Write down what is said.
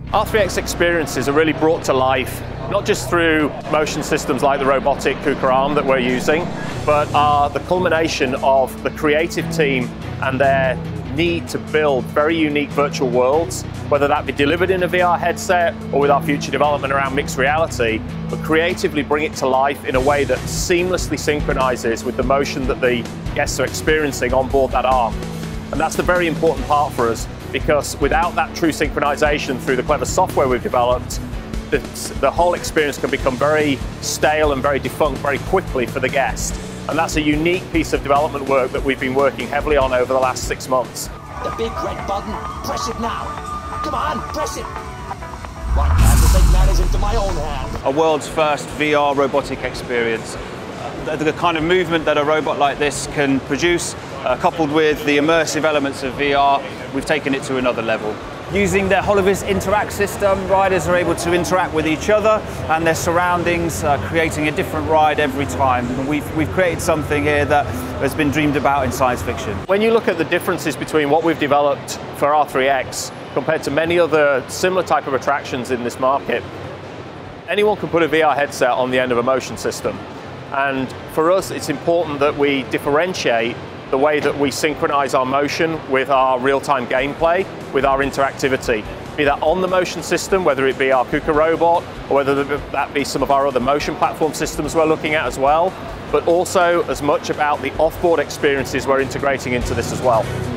R3EX experiences are really brought to life, not just through motion systems like the Robotic KUKA arm that we're using, but are the culmination of the creative team and their need to build very unique virtual worlds, whether that be delivered in a VR headset or with our future development around mixed reality, but creatively bring it to life in a way that seamlessly synchronizes with the motion that the guests are experiencing on board that arm. And that's the very important part for us, because without that true synchronization through the clever software we've developed, the whole experience can become very stale and very defunct very quickly for the guest. And that's a unique piece of development work that we've been working heavily on over the last 6 months. The big red button, press it now. Come on, press it. Why can't I take matters into my own hand? A world's first VR robotic experience. The kind of movement that a robot like this can produce, coupled with the immersive elements of VR, we've taken it to another level. Using their Holovis Interact system, riders are able to interact with each other and their surroundings, creating a different ride every time. And we've created something here that has been dreamed about in science fiction. When you look at the differences between what we've developed for R3EX compared to many other similar type of attractions in this market, anyone can put a VR headset on the end of a motion system. And for us, it's important that we differentiate the way that we synchronize our motion with our real-time gameplay, with our interactivity. Be that on the motion system, whether it be our KUKA robot, or whether that be some of our other motion platform systems we're looking at as well, but also as much about the off-board experiences we're integrating into this as well.